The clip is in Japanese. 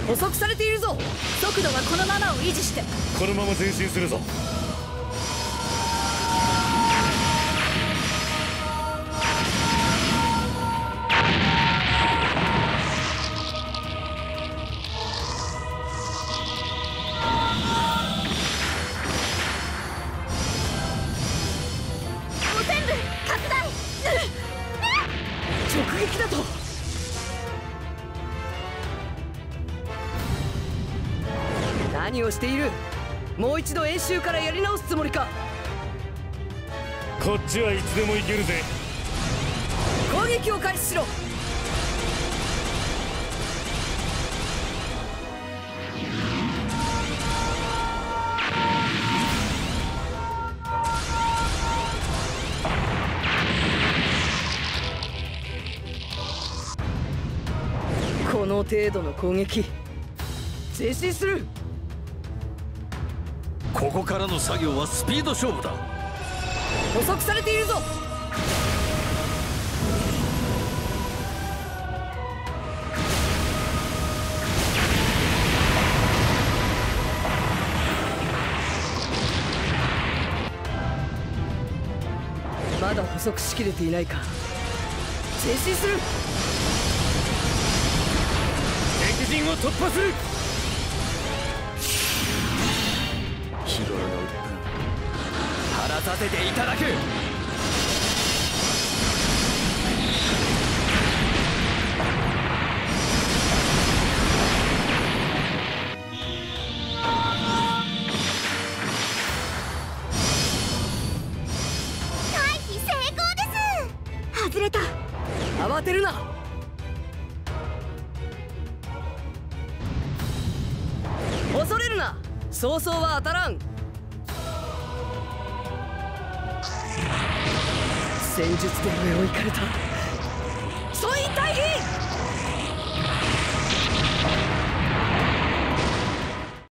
捕捉されているぞ。 速度はこのままを維持して。 このまま前進するぞ。 汚染部拡大。 直撃だと。何をしている。もう一度演習からやり直すつもりか。 こっちはいつでも行けるぜ。 攻撃を開始しろ。この程度の攻撃、前進する。 ここからの作業はスピード勝負だ。 捕捉されているぞ。まだ捕捉しきれていないか。前進する。 敵陣を突破する。 ヒロロの鬱憤晴らさせていただく。 回避成功です。外れた。 慌てるな。恐れるな。早々は当たらん。戦術で上を行かれた。